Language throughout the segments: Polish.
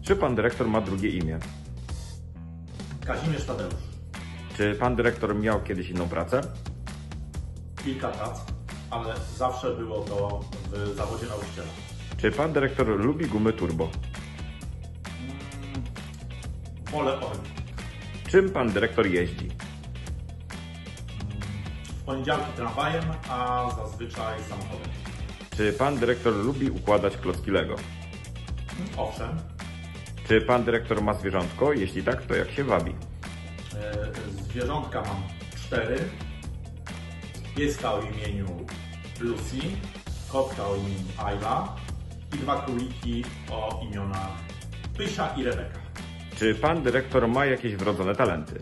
Czy pan dyrektor ma drugie imię? Kazimierz Tadeusz. Czy pan dyrektor miał kiedyś inną pracę? Kilka prac, ale zawsze było to w zawodzie nauczyciela. Czy pan dyrektor lubi gumy turbo? Wolę ogień. Czym pan dyrektor jeździ? W poniedziałki tramwajem, a zazwyczaj samochodem. Czy pan dyrektor lubi układać klocki Lego? Owszem. Czy pan dyrektor ma zwierzątko? Jeśli tak, to jak się wabi? Zwierzątka mam 4. Pieska o imieniu Lucy, kotka o imieniu Ayla i 2 króliki o imionach Pysia i Rebeka. Czy pan dyrektor ma jakieś wrodzone talenty?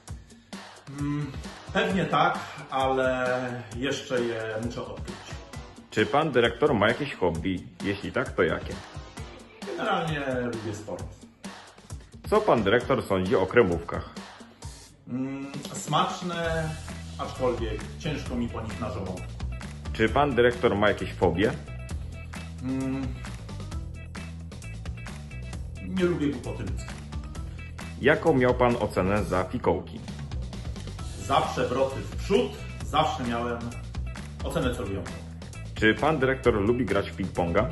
Pewnie tak, ale jeszcze je muszę odkryć. Czy pan dyrektor ma jakieś hobby? Jeśli tak, to jakie? Generalnie lubię sport. Co pan dyrektor sądzi o kremówkach? Smaczne, aczkolwiek ciężko mi po nich na żołądku. Czy pan dyrektor ma jakieś fobie? Nie lubię głupoty ludzkiej. Jaką miał pan ocenę za fikołki? Zawsze wroty w przód, zawsze miałem ocenę celującą. Czy pan dyrektor lubi grać w ping-ponga?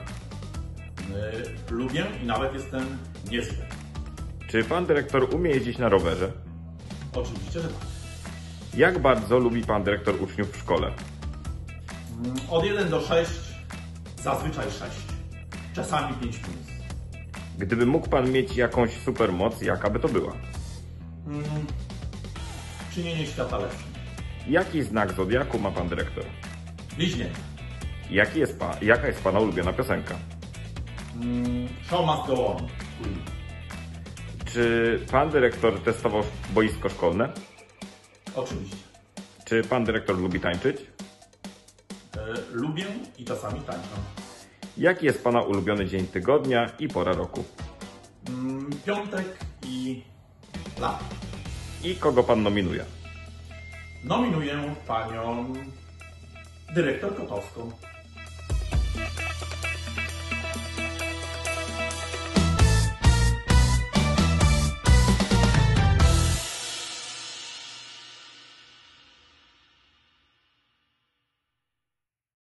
Lubię i nawet jestem niezły. Czy pan dyrektor umie jeździć na rowerze? Oczywiście, że tak. Jak bardzo lubi pan dyrektor uczniów w szkole? Od 1 do 6, zazwyczaj 6. Czasami 5 plus. Gdyby mógł pan mieć jakąś supermoc, jaka by to była? Czynienie świata lepszym. Jaki znak zodiaku ma pan dyrektor? Bliźnięta. Jaka jest pana ulubiona piosenka? Show must go on. Czy pan dyrektor testował boisko szkolne? Oczywiście. Czy pan dyrektor lubi tańczyć? Lubię i czasami tańczę. Jaki jest pana ulubiony dzień tygodnia i pora roku? Piątek i lato. I kogo pan nominuje? Nominuję panią dyrektor Kotowską.